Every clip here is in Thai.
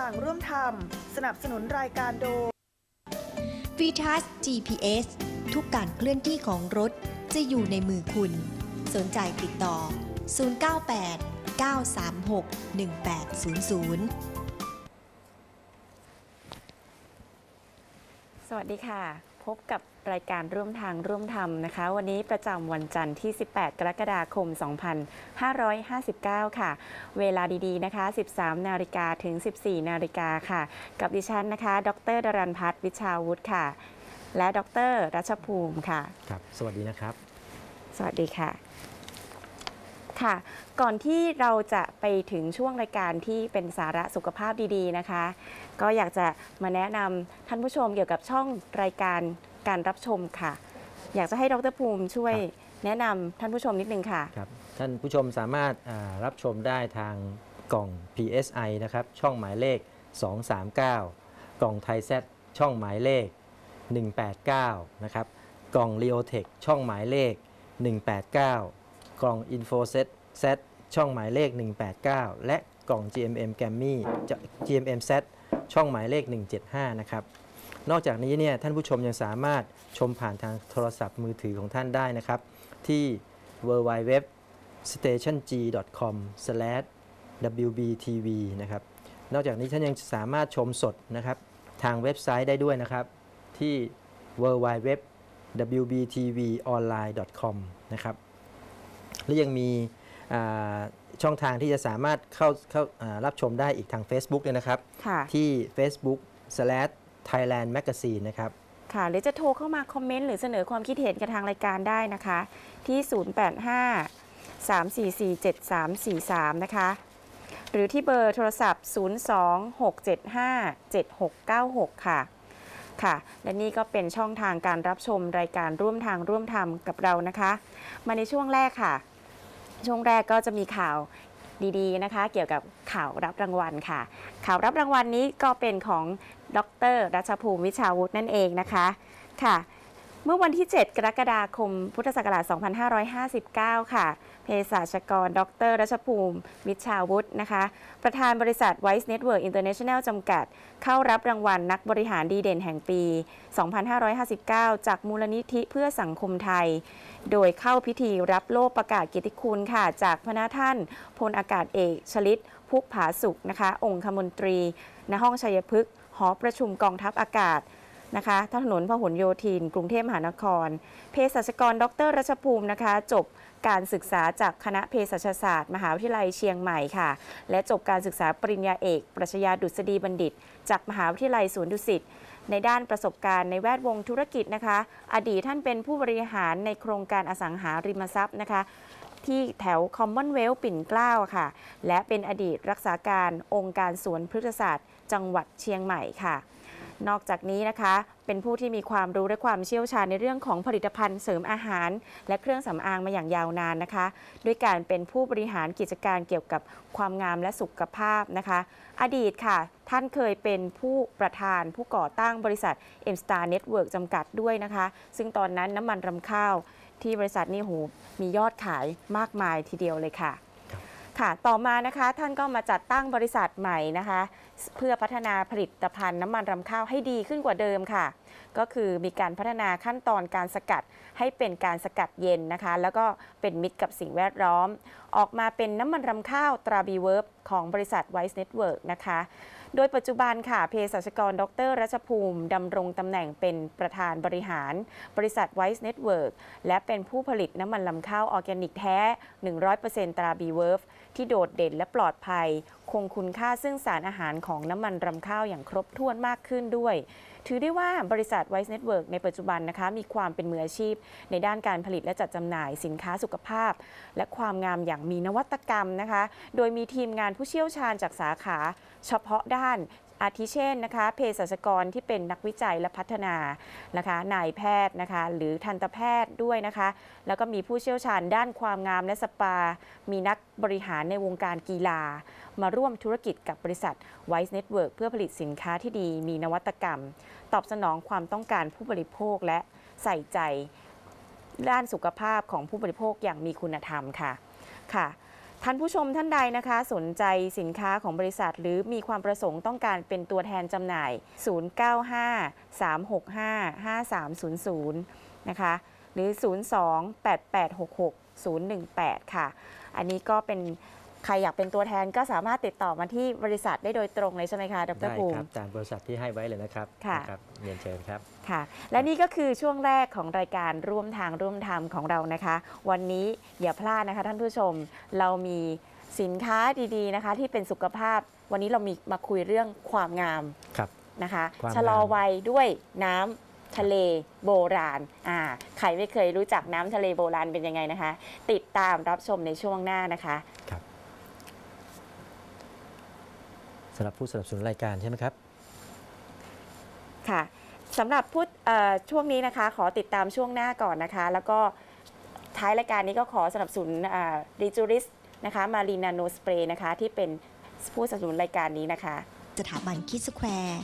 างร่วมทำสนับสนุนรายการโดย VITAS GPS ทุกการเคลื่อนที่ของรถจะอยู่ในมือคุณสนใจติดต่อ098 936 1800 สวัสดีค่ะพบกับรายการร่วมทางร่วมธรรมนะคะวันนี้ประจำวันจันทร์ที่18กรกฎาคม2559ค่ะเวลาดีๆนะคะ 13 นาฬิกาถึง 14 นาฬิกาค่ะกับดิฉันนะคะดร.ดรัญพัฒน์วิชาวุฒิค่ะและดร.รัชภูมิค่ะครับสวัสดีนะครับสวัสดีค่ะค่ะก่อนที่เราจะไปถึงช่วงรายการที่เป็นสาระสุขภาพดีๆนะคะก็อยากจะมาแนะนำท่านผู้ชมเกี่ยวกับช่องรายการการรับชมค่ะอยากจะให้ดร.ภูมิช่วยแนะนำท่านผู้ชมนิดนึงค่ะครับท่านผู้ชมสามารถรับชมได้ทางกล่อง PSI นะครับช่องหมายเลข239กล่องไทยแซช่องหมายเลข189นะครับกล่อง Leotech ช่องหมายเลข189กล่อง InfoSet Z ช่องหมายเลข189และกล่อง GMM Gammy GMM Z ช่องหมายเลข175นะครับนอกจากนี้เนี่ยท่านผู้ชมยังสามารถชมผ่านทางโทรศัพท์มือถือของท่านได้นะครับที่ www.stationgcom/wbtv นะครับนอกจากนี้ท่านยังสามารถชมสดนะครับทางเว็บไซต์ได้ด้วยนะครับที่ www.wbtvonline.com นะครับและยังมีช่องทางที่จะสามารถเข้ารับชมได้อีกทาง Facebook เลยนะครับที่ Facebook/Thailand Magazine นะครับค่ะหรือจะโทรเข้ามาคอมเมนต์หรือเสนอความคิดเห็นกับทางรายการได้นะคะที่085-344-7343นะคะหรือที่เบอร์โทรศัพท์026757696ค่ะค่ะและนี่ก็เป็นช่องทางการรับชมรายการร่วมทางร่วมธรรมกับเรานะคะมาในช่วงแรกค่ะช่วงแรกก็จะมีข่าวดีๆนะคะเกี่ยวกับข่าวรับรางวัลค่ะข่าวรับรางวัลนี้ก็เป็นของดร.รัชภูมิวิชาวุฒินั่นเองนะคะค่ะเมื่อวันที่7กรกฎาคมพุทธศักราช2559ค่ะเภสัชกรดร.รัชภูมิวิชาวุฒินะคะประธานบริษัท Wise Network International จำกัดเข้ารับรางวัลนักบริหารดีเด่นแห่งปี2559จากมูลนิธิเพื่อสังคมไทยโดยเข้าพิธีรับโล่ประกาศเกียรติคุณค่ะจากพระท่านพลอากาศเอกชลิตพุกผาสุขนะคะองคมนตรีณห้องชัยพฤกษ์หอประชุมกองทัพอากาศนะคะถนนพหลโยธินกรุงเทพมหานครเภสัชกรดร.รัชภูมินะคะจบการศึกษาจากคณะเภสัชศาสตร์มหาวิทยาลัยเชียงใหม่ค่ะและจบการศึกษาปริญญาเอกปรัชญาดุษฎีบัณฑิตจากมหาวิทยาลัยสวนดุสิตในด้านประสบการณ์ในแวดวงธุรกิจนะคะอดีตท่านเป็นผู้บริหารในโครงการอสังหาริมทรัพย์นะคะที่แถวคอมมอนเวลธ์ปิ่นเกล้าค่ะและเป็นอดีตรักษาการองค์การสวนพฤกษศาสตร์จังหวัดเชียงใหม่ค่ะนอกจากนี้นะคะเป็นผู้ที่มีความรู้และความเชี่ยวชาญในเรื่องของผลิตภัณฑ์เสริมอาหารและเครื่องสำอางมาอย่างยาวนานนะคะด้วยการเป็นผู้บริหารกิจการเกี่ยวกับความงามและสุขภาพนะคะอดีตค่ะท่านเคยเป็นผู้ประธานผู้ก่อตั้งบริษัท M-Star Network จำกัดด้วยนะคะซึ่งตอนนั้นน้ำมันรำข้าวที่บริษัทนี่มียอดขายมากมายทีเดียวเลยค่ะค่ะต่อมานะคะท่านก็มาจัดตั้งบริษัทใหม่นะคะเพื่อพัฒนาผลิตภัณฑ์น้ำมันรำข้าวให้ดีขึ้นกว่าเดิมค่ะก็คือมีการพัฒนาขั้นตอนการสกัดให้เป็นการสกัดเย็นนะคะแล้วก็เป็นมิตรกับสิ่งแวดล้อมออกมาเป็นน้ำมันรำข้าวตราบีเวิร์บของบริษัท Wise Network นะคะโดยปัจจุบันค่ะเภสัชกรดร.รัชภูมิดำรงตำแหน่งเป็นประธานบริหารบริษัท Wise Network และเป็นผู้ผลิตน้ำมันลำข้าวออร์แกนิกแท้ 100% ตราบีเวิร์บที่โดดเด่นและปลอดภัยคงคุณค่าซึ่งสารอาหารของน้ำมันรำข้าวอย่างครบถ้วนมากขึ้นด้วยถือได้ว่าบริษัท Wise Network ในปัจจุบันนะคะมีความเป็นมืออาชีพในด้านการผลิตและจัดจำหน่ายสินค้าสุขภาพและความงามอย่างมีนวัตกรรมนะคะโดยมีทีมงานผู้เชี่ยวชาญจากสาขาเฉพาะด้านอาทิเช่นนะคะเภสัชกรที่เป็นนักวิจัยและพัฒนานะคะนายแพทย์นะคะหรือทันตแพทย์ด้วยนะคะแล้วก็มีผู้เชี่ยวชาญด้านความงามและสปามีนักบริหารในวงการกีฬามาร่วมธุรกิจกับบริษัท Wise Network เพื่อผลิตสินค้าที่ดีมีนวัตกรรมตอบสนองความต้องการผู้บริโภคและใส่ใจด้านสุขภาพของผู้บริโภคอย่างมีคุณธรรมค่ะท่านผู้ชมท่านใดนะคะสนใจสินค้าของบริษัทหรือมีความประสงค์ต้องการเป็นตัวแทนจำหน่าย 095-365-5300 นะคะหรือ 02-8866-018 ค่ะอันนี้ก็เป็นใครอยากเป็นตัวแทนก็สามารถติดต่อมาที่บริษัทได้โดยตรงเลยใช่ไหมคะดร.ภูมิได้ครับตามบริษัทที่ให้ไว้เลยนะครับครับเรียนเชิญครับค่ะและนี่ก็คือช่วงแรกของรายการร่วมทางร่วมธรรมของเรานะคะวันนี้อย่าพลาดนะคะท่านผู้ชมเรามีสินค้าดีๆนะคะที่เป็นสุขภาพวันนี้เรามีมาคุยเรื่องความงามนะคะชะลอวัยด้วยน้ำทะเลโบราณใครไม่เคยรู้จักน้ำทะเลโบราณเป็นยังไงนะคะติดตามรับชมในช่วงหน้านะคะครับสำหรับผู้สนับสนุนรายการใช่ไหมครับค่ะสำหรับช่วงนี้นะคะขอติดตามช่วงหน้าก่อนนะคะแล้วก็ท้ายรายการนี้ก็ขอสนับสนุนรีจูริสนะคะมารีนาโนสเปรย์นะคะที่เป็นผู้สนับสนุนรายการนี้นะคะสถาบันคิดสแควร์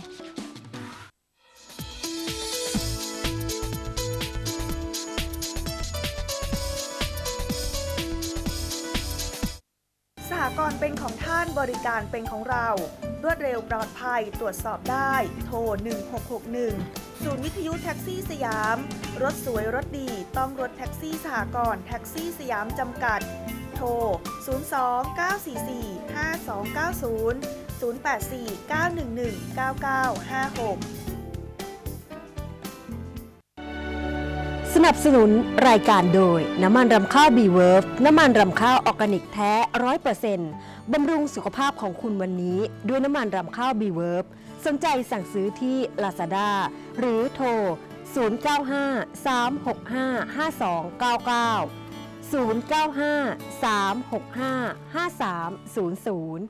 สหกรณ์เป็นของท่านบริการเป็นของเรารวดเร็วปลอดภัยตรวจสอบได้โทร1661ศูนย์วิทยุแท็กซี่สยามรถสวยรถดีต้องรถแท็กซี่สหกรณ์แท็กซี่สยามจำกัดโทร02-944-5290 084-911-9956 สนับสนุนรายการโดยน้ำมันรำข้าวบีเวิร์ฟน้ำมันรำข้าวออร์แกนิกแท้ 100% บำรุงสุขภาพของคุณวันนี้ด้วยน้ำมันรำข้าวบีเวิร์ฟสนใจสั่งซื้อที่ Lazada หรือโทร 095-365-5299 095-365-5300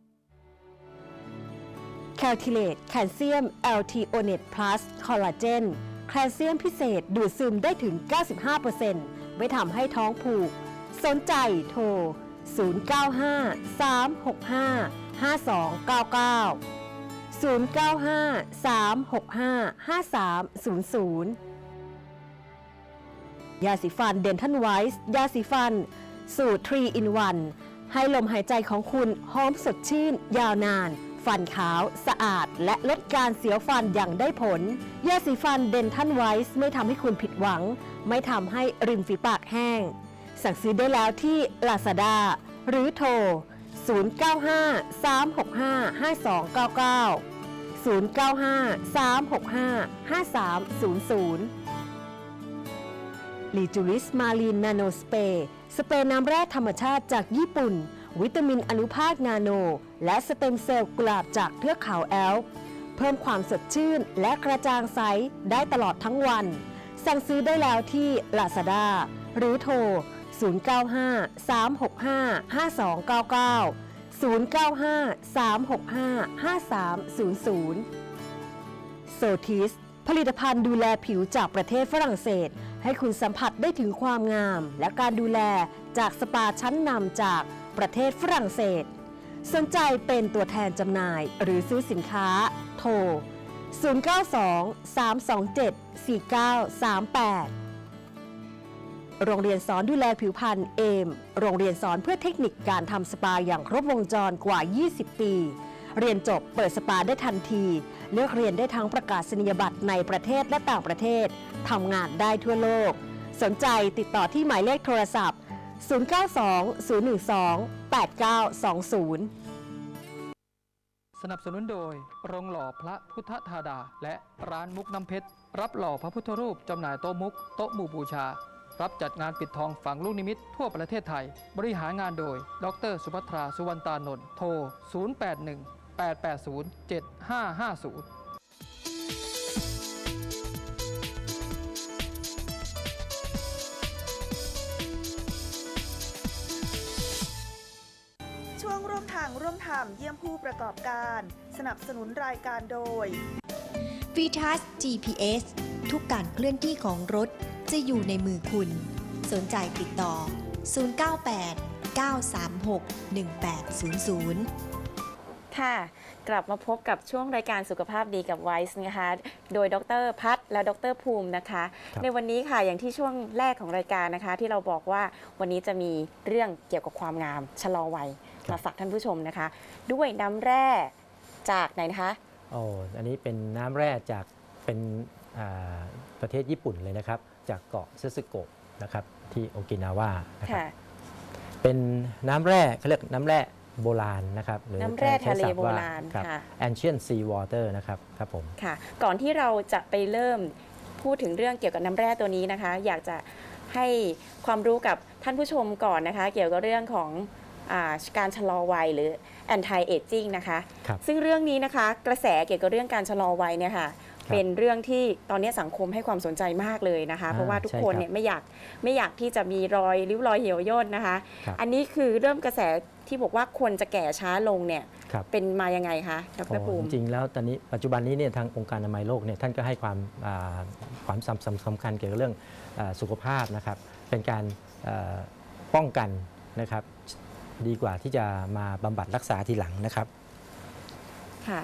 แคลทิเลตแคลเซียม LT Onet Plus คอลลาเจนแคลเซียมพิเศษดูดซึมได้ถึง 95% ไม่ทำให้ท้องผูกสนใจโทร 095-365-5299 095-365-5300 ยาสีฟันเดนทัลไวส์ยาสีฟันสูตร 3 in 1 ให้ลมหายใจของคุณหอมสดชื่นยาวนานฟันขาวสะอาดและลดการเสียวฟันอย่างได้ผลยาสีฟันเดนทัลไวส์ไม่ทำให้คุณผิดหวังไม่ทำให้ริมฝีปากแห้งสั่งซื้อได้แล้วที่ Lazada หรือโทร 095-365-5299 095-365-5300ลีจูริสมารีนนาโนสเปรย์สเปรย์น้ำแร่ธรรมชาติจากญี่ปุ่นวิตามินอนุภาคนาโนและสเต็มเซลล์กุหลาบจากเทือกเขาแอลป์เพิ่มความสดชื่นและกระจ่างใสได้ตลอดทั้งวันสั่งซื้อได้แล้วที่ Lazada หรือโทร 095-365-5299 095-365-5300 โซทิสผลิตภัณฑ์ดูแลผิวจากประเทศฝรั่งเศสให้คุณสัมผัสได้ถึงความงามและการดูแลจากสปาชั้นนำจากประเทศฝรั่งเศสสนใจเป็นตัวแทนจำหน่ายหรือซื้อสินค้าโทร 092-327-4938 โรงเรียนสอนดูแลผิวพรรณเอมโรงเรียนสอนเพื่อเทคนิคการทำสปาอย่างครบวงจรกว่า 20 ปีเรียนจบเปิดสปาได้ทันทีเลือกเรียนได้ทั้งประกาศนียบัตรในประเทศและต่างประเทศทำงานได้ทั่วโลกสนใจติดต่อที่หมายเลขโทรศัพท์ 092-012-8920 สนับสนุนโดยโรงหล่อพระพุทธธาดาและร้านมุกน้ำเพชรรับหล่อพระพุทธรูปจำหน่ายโต๊ะมุกโต๊ะหมู่บูชารับจัดงานปิดทองฝังลูกนิมิตทั่วประเทศไทยบริหารงานโดยดร.สุภัทรา สุวรรณตานนท์โทร 081-880-7550 ช่วงร่วมทางร่วมธรรมเยี่ยมผู้ประกอบการสนับสนุนรายการโดย VITAS GPS ทุกการเคลื่อนที่ของรถจะอยู่ในมือคุณสนใจติดต่อ 098 936 1800 ค่ะ กลับมาพบกับช่วงรายการสุขภาพดีกับไวซ์นะคะโดยดร.พัฒน์และดร.ภูมินะคะครับในวันนี้ค่ะอย่างที่ช่วงแรกของรายการนะคะ ที่เราบอกว่าวันนี้จะมีเรื่องเกี่ยวกับความงามชะลอวัยมาฝากท่านผู้ชมนะคะ ด้วยน้ำแร่จากไหนนะคะอันนี้เป็นน้ำแร่จากเป็นประเทศญี่ปุ่นเลยนะครับจากเกาะซึซึโกะนะครับที่โอกินาวานะครับค่ะเป็นน้ำแร่เขาเรียกน้ำแร่โบราณนะครับหรือน้ำแร่ทะเลใช้ศัพท์โบว่าราณครับค่ะ ancient sea water นะครับครับผมค่ะ ก่อนที่เราจะไปเริ่มพูดถึงเรื่องเกี่ยวกับน้ำแร่ตัวนี้นะคะ อยากจะให้ความรู้กับท่านผู้ชมก่อนนะคะ เกี่ยวกับเรื่องของการชะลอวัยหรือ anti aging นะคะครับซึ่งเรื่องนี้นะคะกระแสเกี่ยวกับเรื่องการชะลอวัยเนี่ยค่ะครับเป็นเรื่องที่ตอนนี้สังคมให้ความสนใจมากเลยนะคะ เพราะว่าทุกคนเนี่ยไม่อยากที่จะมีริ้วรอยเหี่ยวย่นนะคะครับอันนี้คือเริ่มกระแสที่บอกว่าคนจะแก่ช้าลงเนี่ยครับเป็นมายังไงคะดร.ภูมิจริงๆแล้วตอนนี้ปัจจุบันนี้เนี่ยทางองค์การอนามัยโลกเนี่ยท่านก็ให้ความสำคัญเกี่ยวกับเรื่องสุขภาพนะครับเป็นการป้องกันนะครับดีกว่าที่จะมาบำบัดรักษาทีหลังนะครับค่ะ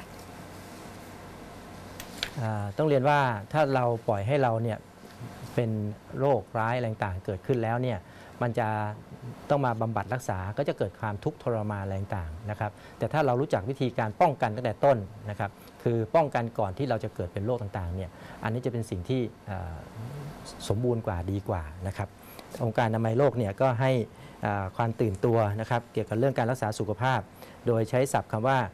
ต้องเรียนว่าถ้าเราปล่อยให้เราเนี่ยเป็นโรคร้ายอะไรต่างๆเกิดขึ้นแล้วเนี่ยมันจะต้องมาบำบัดรักษาก็จะเกิดความทุกข์ทรมานอะไรต่างๆนะครับแต่ถ้าเรารู้จักวิธีการป้องกันตั้งแต่ต้นนะครับคือป้องกันก่อนที่เราจะเกิดเป็นโรคต่างๆเนี่ยอันนี้จะเป็นสิ่งที่สมบูรณ์กว่าดีกว่านะครับองค์การอนามัยโลกเนี่ยก็ให้ความตื่นตัวนะครับเกี่ยวกับเรื่องการรักษาสุขภาพ โดยใช้ศัพท์คำว่า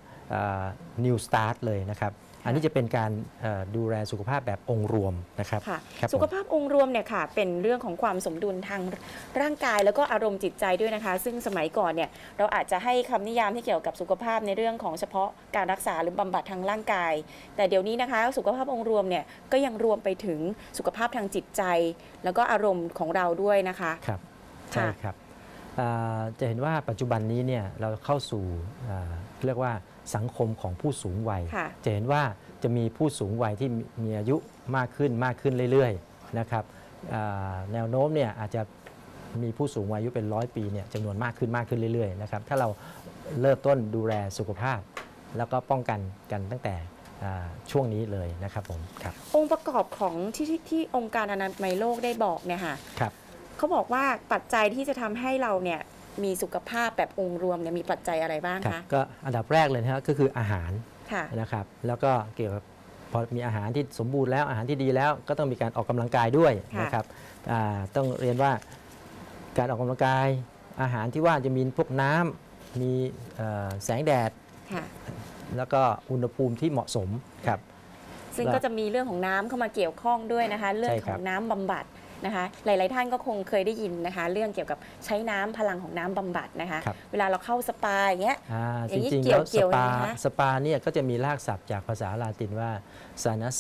New Start เลยนะครับอันนี้จะเป็นการดูแลสุขภาพแบบองค์รวมนะครับค่ะครับผมสุขภาพองค์รวมเนี่ยค่ะเป็นเรื่องของความสมดุลทางร่างกายแล้วก็อารมณ์จิตใจด้วยนะคะ ซึ่งสมัยก่อนเนี่ยเราอาจจะให้คำนิยามที่เกี่ยวกับสุขภาพในเรื่องของเฉพาะการรักษาหรือบำบัดทางร่างกาย แต่เดี๋ยวนี้นะคะสุขภาพองค์รวมเนี่ยก็ยังรวมไปถึงสุขภาพทางจิตใจ แล้วก็อารมณ์ของเราด้วยนะคะครับใช่ครับจะเห็นว่าปัจจุบันนี้เนี่ยเราเข้าสู่เรียกว่าสังคมของผู้สูงวัยค่ะจะเห็นว่าจะมีผู้สูงวัยที่มีอายุมากขึ้นเรื่อยๆนะครับแนวโน้มเนี่ยอาจจะมีผู้สูงวัยอายุเป็น100 ปีเนี่ยจำนวนมากขึ้นเรื่อยๆนะครับถ้าเราเริ่มต้นดูแลสุขภาพ แล้วก็ป้องกันกันตั้งแต่ช่วงนี้เลยนะครับผมครับองค์ประกอบของที่องค์การอนามัยโลกได้บอกเนี่ยค่ะครับเขาบอกว่าปัจจัยที่จะทำให้เราเนี่ยมีสุขภาพแบบองค์รวมเนี่ยมีปัจจัยอะไรบ้างครับคะก็อันดับแรกเลยนะครับก็คืออาหารค่ะนะครับแล้วก็เกี่ยวกับพอมีอาหารที่สมบูรณ์แล้วอาหารที่ดีแล้วก็ต้องมีการออกกำลังกายด้วยค่ะนะครับต้องเรียนว่าการออกกำลังกายอาหารที่ว่าจะมีพวกน้ำมีแสงแดดค่ะแล้วก็อุณหภูมิที่เหมาะสมครับซึ่งก็จะมีเรื่องของน้ำเข้ามาเกี่ยวข้องด้วยนะคะ เรื่องใช่ขครัอบ งน้ำบำบัดนะคะ หลาย ๆ ท่านก็คงเคยได้ยินนะคะ เรื่องเกี่ยวกับใช้น้ำพลังของน้ำบำบัดนะคะครับเวลาเราเข้าสปาอย่างเงี้ย อจย่างนี้ริงๆเกี่แล้ยว วเกี่ยวสปายังไงคะสปาเนี่ยก็จะมีรากศัพท์จากภาษาลาตินว่า sinus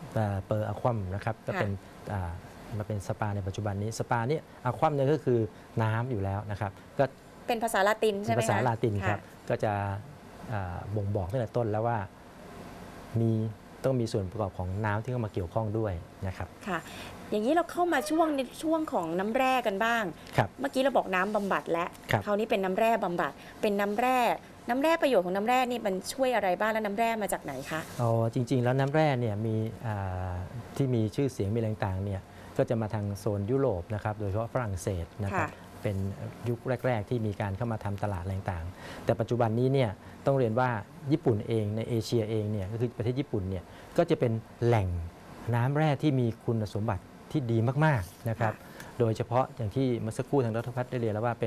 per aquam นะครับก็เป็นมาเป็นสปาในปัจจุบันนี้สปาเนี่ยอะความเนี่ยก็คือน้ำอยู่แล้วนะครับก็เป็นภาษาละตินใช่ไหมคะภาษาลาตินครับะก็จะบ่งบอกตั้งแต่ต้นแล้วว่าต้องมีส่วนประกอบของน้ำที่เข้ามาเกี่ยวข้องด้วยนะครับค่ะ อย่างนี้เราเข้ามาในช่วงของน้ำแร่กันบ้างครับเมื่อกี้เราบอกน้ำบำบัดแล้วครับคราวนี้เป็นน้ำแร่บำบัด เป็นน้ำแร่ประโยชน์ของน้ำแร่นี่มันช่วยอะไรบ้างและน้ำแร่มาจากไหนคะจริงๆแล้วน้ำแร่เนี่ยมีที่มีชื่อเสียงมีแรงต่างเนี่ยก็จะมาทางโซนยุโรปนะครับโดยเฉพาะฝรั่งเศสนะครับค่ะเป็นยุคแรก ๆ ที่มีการเข้ามาทำตลาดแรงต่างแต่ปัจจุบันนี้เนี่ยต้องเรียนว่าญี่ปุ่นเองในเอเชียเองเนี่ยก็คือประเทศญี่ปุ่นเนี่ยก็จะเป็นแหล่งน้ำแร่ที่มีคุณสมบัติที่ดีมากๆนะครับโดยเฉพาะอย่างที่เมื่อสักครู่ทางดร.พัฒน์ได้เรียนแล้วว่าเป็น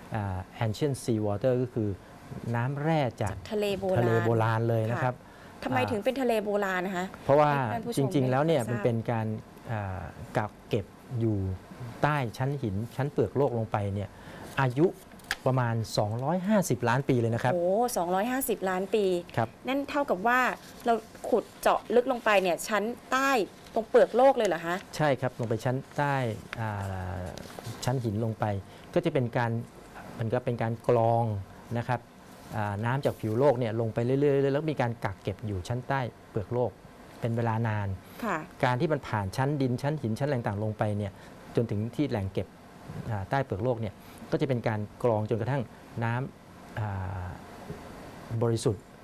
ancient sea water ก็คือน้ำแร่จากทะเลโบทะเลราณโบราณเลยนะครับทำไมถึงเป็นทะเลโบราณนะคะเพราะว่าให้ท่านผู้ชจมริง ๆ แล้วเนี่ยได้ทราบมันเป็นการกักเก็บอยู่ใต้ชั้นหินชั้นเปลือกโลกลงไปเนี่ยอายุประมาณ 250 ล้านปีเลยนะครับโอ้250 ล้านปีครับนั่นเท่ากับว่าเราขุดเจาะลึกลงไปเนี่ยชั้นใต้ตรงเปลือกโลกเลยเหรอคะใช่ครับลงไปชั้นใต้ชั้นหินลงไป ก็จะเป็นการมันก็เป็นการกรองนะครับน้ำจากผิวโลกเนี่ยลงไปเรื่อยๆแล้วมีการกักเก็บอยู่ชั้นใต้เปลือกโลกเป็นเวลานานค่ะการที่มันผ่านชั้นดินชั้นหินชั้นแหล่งต่างลงไปเนี่ยจนถึงที่แหล่งเก็บใต้เปลือกโลกเนี่ยก็จะเป็นการกรองจนกระทั่งน้ำบริสุทธิ์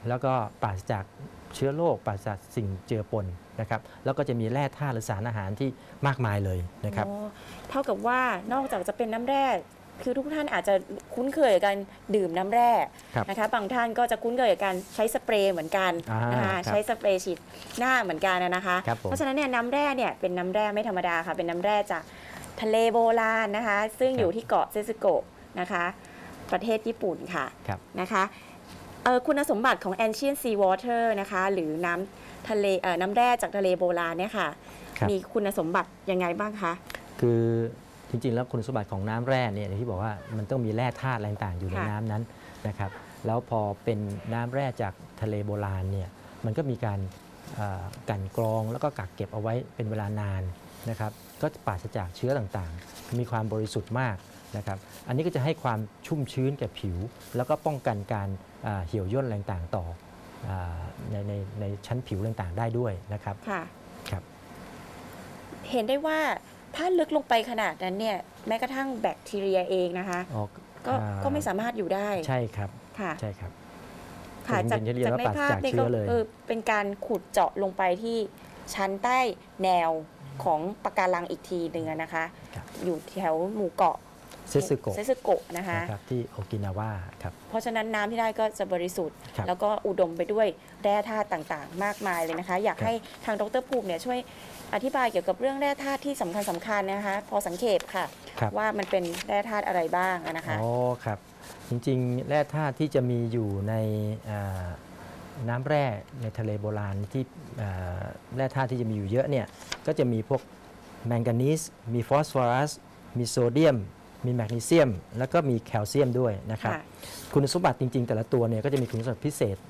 แล้วก็ปราศจากเชื้อโรคปราศจากสิ่งเจือปนนะครับแล้วก็จะมีแร่ธาตุหรือสารอาหารที่มากมายเลยนะครับเท่ากับว่านอกจากจะเป็นน้ำแร่คือทุกท่านอาจจะคุ้นเคยกับการดื่มน้ำแร่ครับนะคะบางท่านก็จะคุ้นเคยกับการใช้สเปรย์เหมือนกันนะคะครับใช้สเปรย์ฉีดหน้าเหมือนกันนะคะครับผมเพราะฉะนั้นเนี่ยน้ำแร่เนี่ยเป็นน้ำแร่ไม่ธรรมดาค่ะเป็นน้ำแร่จากทะเลโบราณนะคะ ซึ่งอยู่ที่เกาะเซซึโกะนะคะประเทศญี่ปุ่นค่ะครับนะคะคุณสมบัติของ Ancient Sea Water นะคะหรือน้ำทะเลน้ำแร่จากทะเลโบราณเนี่ยค่ะครับมีคุณสมบัติยังไงบ้างคะคือจริงๆแล้วคุณสมบัติของน้ำแร่เนี่ยอย่างที่บอกว่ามันต้องมีแร่ธาตุอะไรต่างๆอยู่ในค่ะน้ำนั้นนะครับแล้วพอเป็นน้ำแร่จากทะเลโบราณเนี่ยมันก็มีการกลั่นกรองแล้วก็กักเก็บเอาไว้เป็นเวลานานนะครับก็ปราศจากเชื้อต่างๆ มีความบริสุทธิ์มากนะครับอันนี้ก็จะให้ความชุ่มชื้นแก่ผิว แล้วก็ป้องกันการเหี่ยวย่นอะไรต่างๆต่อในชั้นผิวต่างๆได้ด้วยนะครับค่ะครับเห็นได้ว่าถ้าลึกลงไปขนาดนั้นเนี่ยแม้กระทั่งแบคทีเรียเองนะคะอ๋อก็ไม่สามารถอยู่ได้ใช่ครับค่ะใช่ครับค่ะผมจากเรียนจากว่าในปราศภาพจากเนี่ยเชื้ก็อเลยเป็นการขุดเจาะลงไปที่ชั้นใต้แนวของปะการังอีกทีหนึ่งอะนะคะครับอยู่แถวหมู่เกาะเซซึโกะเซซึโกะนะคะนะครับที่โอกินาวาครับเพราะฉะนั้นน้ำที่ได้ก็จะบริสุทธิ์ครับแล้วก็อุดมไปด้วยแร่ธาตุต่างๆ มากมายเลยนะคะ อยากครับให้ทางดรภูมิเนี่ยช่วยอธิบายเกี่ยวกับเรื่องแร่ธาตุที่สำคัญนะคะ พอสังเขปค่ะครับว่ามันเป็นแร่ธาตุอะไรบ้างอะนะคะอ๋อครับ จริงๆ แร่ธาตุที่จะมีอยู่ในน้ำแร่ในทะเลโบราณที่แร่ธาตุที่จะมีอยู่เยอะเนี่ยก็จะมีพวกแมงกานีสมีฟอสฟอรัสมีโซเดียมมีแมกนีเซียมแล้วก็มีแคลเซียมด้วยนะครับค่ะคุณสมบัติจริงๆ แต่ละตัวเนี่ยก็จะมีคุณสมบัติพิเศษ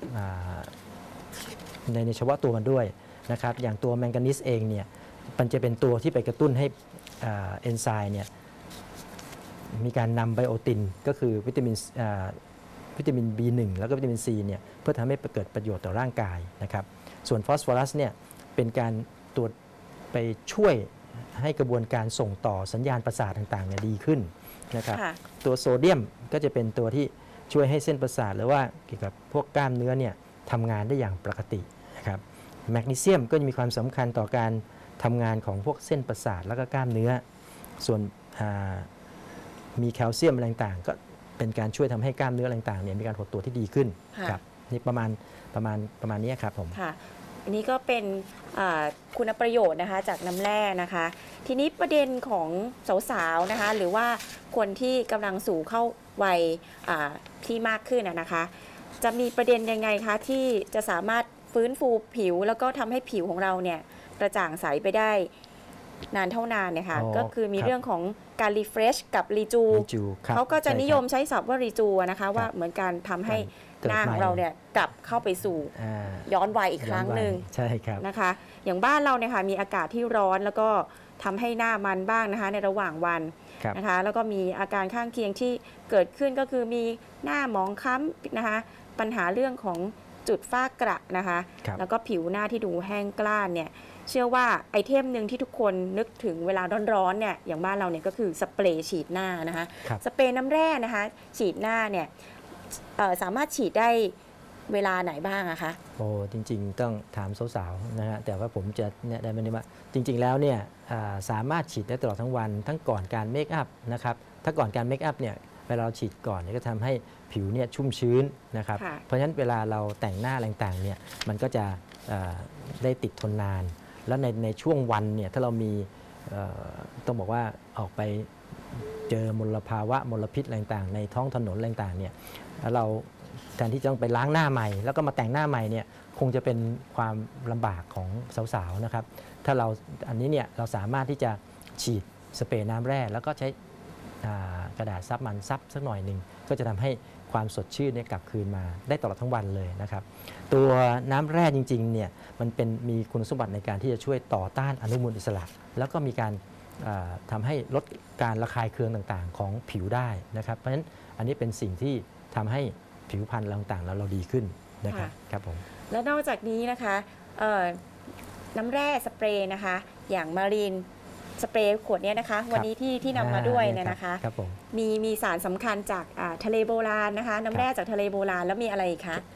ในเฉพาะตัวมันด้วยนะครับอย่างตัวแมงกานีสเองเนี่ยมันจะเป็นตัวที่ไปกระตุ้นให้เอนไซม์เนี่ยมีการนำไบโอตินก็คือวิตามิน B1 แล้วก็วิตามิน C เนี่ยเพื่อทำให้เกิดประโยชน์ต่อร่างกายนะครับส่วนฟอสฟอรัสเนี่ยเป็นการตัวไปช่วยให้กระบวนการส่งต่อสัญญาณประสาทต่างๆเนี่ยดีขึ้นนะครับค่ะตัวโซเดียมก็จะเป็นตัวที่ช่วยให้เส้นประสาทหรือว่าเกี่ยวกับพวกกล้ามเนื้อเนี่ยทำงานได้อย่างปกตินะครับแมกนีเซียมก็จะมีความสำคัญต่อการทำงานของพวกเส้นประสาทแล้วก็กล้ามเนื้อส่วนมีแคลเซียมอะไรต่างๆก็เป็นการช่วยทำให้กล้ามเนื้ออะไรต่างๆเนี่ยมีการหดตัวที่ดีขึ้นค่ะครับนี่ประมาณนี้ครับผมค่ะ อันนี้ก็เป็นคุณประโยชน์นะคะจากน้ำแร่นะคะ ทีนี้ประเด็นของสาวๆนะคะหรือว่าคนที่กำลังสู่เข้าวัยที่มากขึ้นนะคะ จะมีประเด็นยังไงคะที่จะสามารถฟื้นฟูผิว แล้วก็ทำให้ผิวของเราเนี่ยกระจ่างใสไปได้นานเท่านานเนี่ยค่ะอ๋อก็คือมีครับเรื่องของการรีเฟรชกับรีจูรีจูครับเขาก็จะใช่ครับนิยมใช้ศัพท์ว่ารีจูนะคะว่าเหมือนการทำให้เกิดหน้าใหม่ของเราเนี่ยกลับเข้าไปสู่อ่าย้อนวัยอีกครั้งหนึ่งใช่ครับนะคะ อย่างบ้านเราเนี่ยค่ะมีอากาศที่ร้อนแล้วก็ทำให้หน้ามันบ้างนะคะในระหว่างวันครับนะคะ แล้วก็มีอาการข้างเคียงที่เกิดขึ้นก็คือมีหน้าหมองคล้ำนะคะ ปัญหาเรื่องของจุดฝ้ากระนะคะครับแล้วก็ผิวหน้าที่ดูแห้งกร้านเนี่ยเชื่อว่าไอเทมหนึ่งที่ทุกคนนึกถึงเวลาร้อนๆเนี่ยอย่างบ้านเราเนี่ยก็คือสเปรย์ฉีดหน้านะคะครับสเปรย์น้ำแร่นะคะฉีดหน้าเนี่ยสามารถฉีดได้เวลาไหนบ้างอะคะโอ้จริงๆต้องถามสาวๆนะฮะแต่ว่าผมจะเนี่ยได้ไหมนี่ว่าจริงๆแล้วเนี่ยสามารถฉีดได้ตลอดทั้งวันทั้งก่อนการเมคอัพนะครับถ้าก่อนการเมคอัพเนี่ยเวลาเราฉีดก่อนเนี่ยก็ทำให้ผิวเนี่ยชุ่มชื้นนะครับค่ะเพราะฉะนั้นเวลาเราแต่งหน้าอะไรต่างๆเนี่ยมันก็จะได้ติดทนนาน แล้วในช่วงวันเนี่ยถ้าเรามีต้องบอกว่าออกไปเจอมลภาวะมลพิษอะไรต่างๆในท้องถนนอะไรต่างๆเนี่ยแล้วเราแทนที่จะต้องไปล้างหน้าใหม่แล้วก็มาแต่งหน้าใหม่เนี่ยคงจะเป็นความลำบากของสาวๆนะครับถ้าเราอันนี้เนี่ยเราสามารถที่จะฉีดสเปรย์น้ำแร่แล้วก็ใช้กระดาษซับมันซับสักหน่อยหนึ่งก็จะทำให้ความสดชื่นเนี่ยกลับคืนมาได้ตลอดทั้งวันเลยนะครับตัวน้ำแร่จริงๆเนี่ยมันมีคุณสมบัติในการที่จะช่วยต่อต้านอนุมูลอิสระ แล้วก็มีการทำให้ลดการระคายเคืองต่างๆของผิวได้นะครับเพราะฉะนั้นอันนี้เป็นสิ่งที่ทำให้ผิวพรรณต่างๆเราดีขึ้นนะครับครับผมแล้วนอกจากนี้นะคะน้ำแร่สเปรย์นะคะอย่างมารีนสเปรย์ขวดนี้นะคะวันนี้ที่นำมาด้วยเนี่ยนะคะครับผมมีสารสำคัญจากทะเลโบราณนะคะน้ำแร่จากทะเลโบราณแล้วมีอะไรอีกคะ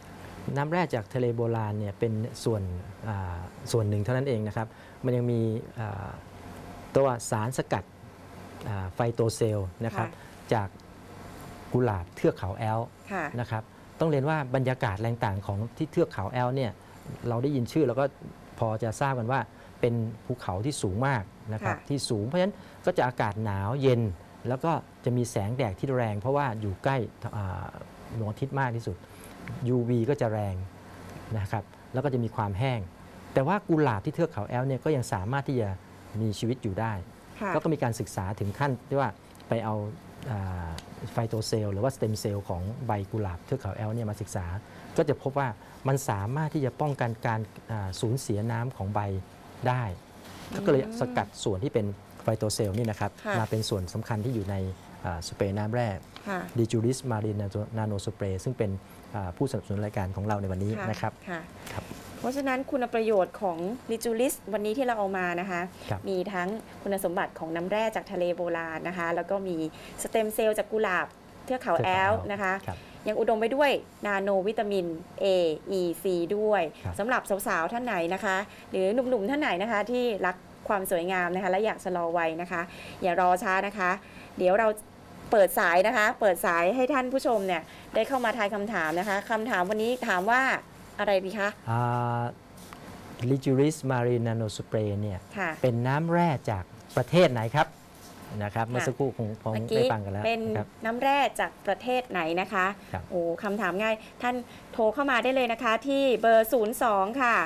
น้ำแร่จากทะเลโบราณเนี่ยเป็นส่วนหนึ่งเท่านั้นเองนะครับมันยังมีตัวสารสกัดไฟโตเซลล์นะครับจากกุหลาบเทือกเขาแอลป์นะครับต้องเรียนว่าบรรยากาศแรงต่างของที่เทือกเขาแอลป์เนี่ยเราได้ยินชื่อแล้วก็พอจะทราบกันว่าเป็นภูเขาที่สูงมากนะครับที่สูงเพราะฉะนั้นก็จะอากาศหนาวเย็นแล้วก็จะมีแสงแดดที่แรงเพราะว่าอยู่ใกล้ดวงอาทิตย์มากที่สุด UV ก็จะแรงนะครับแล้วก็จะมีความแห้งแต่ว่ากุหลาบที่เทือกเขาแอลป์เนี่ยก็ยังสามารถที่จะมีชีวิตอยู่ได้แล้วก็มีการศึกษาถึงขั้นที่ว่าไปเอาไฟโตเซลล์หรือว่าสเต็มเซลล์ของใบกุหลาบเทือกเขาแอลป์เนี่ยมาศึกษาก็จะพบว่ามันสามารถที่จะป้องกันการสูญเสียน้ำของใบได้ก็เลยสกัดส่วนที่เป็นไฟโตเซลล์นี่นะครับมาเป็นส่วนสำคัญที่อยู่ในสเปรย์น้ำแร่ดิจูริสมารีนนาโนสเปรย์ซึ่งเป็นผู้สนับสนุนรายการของเราในวันนี้นะครับเพราะฉะนั้นคุณประโยชน์ของลิจูลิสวันนี้ที่เราเอามานะคะมีทั้งคุณสมบัติของน้ำแร่จากทะเลโบราณนะคะแล้วก็มีสเต็มเซลล์จากกุหลาบเทือกเขาแอลป์นะคะยังอุดมไปด้วยนาโนวิตามิน A E C ด้วยสำหรับสาวๆท่านไหนนะคะหรือหนุ่มๆท่านไหนนะคะที่รักความสวยงามนะคะและอยากชะลอวัยนะคะอย่ารอช้านะคะเดี๋ยวเราเปิดสายนะคะเปิดสายให้ท่านผู้ชมเนี่ยได้เข้ามาทายคำถามนะคะคำถามวันนี้ถามว่าอะไรดีคะลิจูริสมารีนาโนสเปรย์เนี่ยเป็นน้ำแร่จากประเทศไหนครับนะครับเมื่อสักครู่คงได้ฟังกันแล้วเป็นน้ำแร่จากประเทศไหนนะคะโอ้คำถามง่ายท่านโทรเข้ามาได้เลยนะคะที่เบอร์02ค่ะ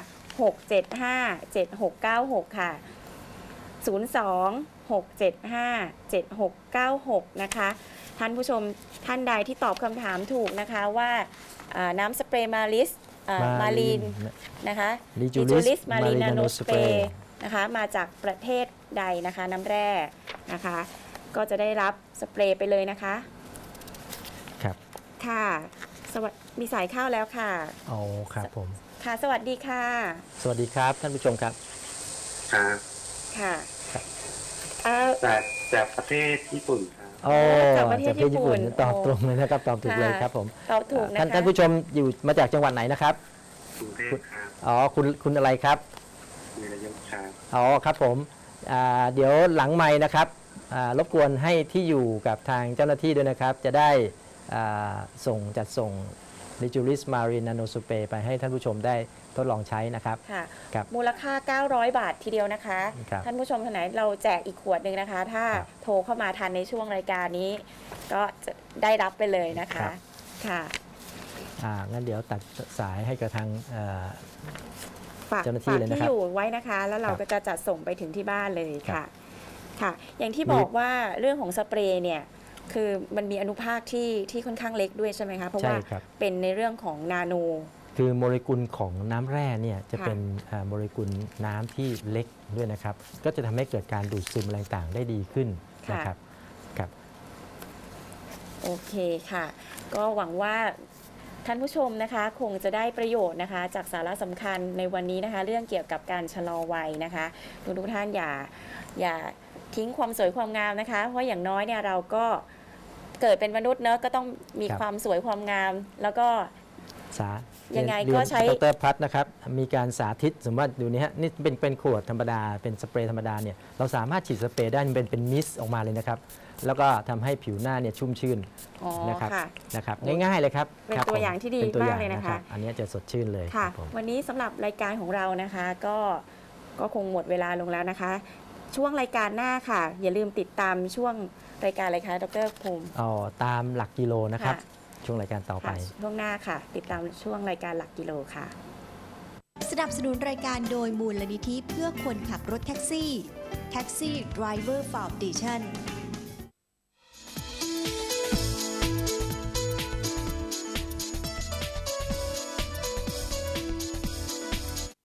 675 7696ค่ะ02 675 7696นะคะท่านผู้ชมท่านใดที่ตอบคำถามถูกนะคะว่าน้ำสเปรย์มารีนนะคะลิจูลิสมารีนาโนสเปรย์นะคะมาจากประเทศใดนะคะน้ำแร่นะคะก็จะได้รับสเปรย์ไปเลยนะคะครับค่ะมีสายเข้าแล้วค่ะอ๋อครับผมค่ะสวัสดีค่ะสวัสดีครับท่านผู้ชมครับครับค่ะจากประเทศญี่ปุ่นครับจากประเทศญี่ปุ่นตอบตรงเลยนะครับตอบถูกเลยครับผมตอบถูกนะคะท่านผู้ชมอยู่มาจากจังหวัดไหนนะครับกรุงเทพครับอ๋อคุณอะไรครับวีรยุทธ์ครับอ๋อครับผมเดี๋ยวหลังไมค์นะครับรบกวนให้ที่อยู่กับทางเจ้าหน้าที่ด้วยนะครับจะได้จัดส่งลิจูริสมารีนนาโนสเปรย์ไปให้ท่านผู้ชมได้ทดลองใช้นะครับค่ะมูลค่า900 บาททีเดียวนะคะท่านผู้ชมท่านไหนเราแจกอีกขวดหนึ่งนะคะถ้าโทรเข้ามาทันในช่วงรายการนี้ก็จะได้รับไปเลยนะคะค่ะงั้นเดี๋ยวตัดสายให้กับทางเจ้าหน้าที่เลยนะครับที่อยู่ไว้นะคะแล้วเราก็จะจัดส่งไปถึงที่บ้านเลยค่ะค่ะอย่างที่บอกว่าเรื่องของสเปรย์เนี่ยคือมันมีอนุภาคที่ค่อนข้างเล็กด้วยใช่ไหมคะเพราะว่าเป็นในเรื่องของนาโนคือโมเลกุลของน้ำแร่เนี่ยจะเป็นโมเลกุลน้ำที่เล็กด้วยนะครับก็จะทำให้เกิดการดูดซึมอะไรต่างได้ดีขึ้นนะครับครับโอเคค่ะก็หวังว่าท่านผู้ชมนะคะคงจะได้ประโยชน์นะคะจากสาระสำคัญในวันนี้นะคะเรื่องเกี่ยวกับการชะลอวัยนะคะทุกท่านอย่าทิ้งความสวยความงามนะคะเพราะอย่างน้อยเนี่ยเราก็เกิดเป็นมนุษย์เนอะก็ต้องมีความสวยความงามแล้วก็ยังไงก็ใช้ดร.พัฒน์นะครับมีการสาธิตสมมติว่าดูนี่ฮะนี่เป็นขวดธรรมดาเป็นสเปรย์ธรรมดาเนี่ยเราสามารถฉีดสเปรย์ได้เป็นมิสต์ออกมาเลยนะครับแล้วก็ทำให้ผิวหน้าเนี่ยชุ่มชื่นนะครับง่ายๆเลยครับเป็นตัวอย่างที่ดีมากเลยนะคะอันนี้จะสดชื่นเลยค่ะวันนี้สำหรับรายการของเรานะคะก็คงหมดเวลาลงแล้วนะคะช่วงรายการหน้าค่ะอย่าลืมติดตามช่วงรายการอะไรคะดร.ภูมิตามหลักกิโลนะครับช่วงรายการต่อไปช่วงหน้าค่ะติดตามช่วงรายการหลักกิโลค่ะสนับสนุนรายการโดยมูลนิธิเพื่อคนขับรถแท็กซี่ Taxi Driver Foundation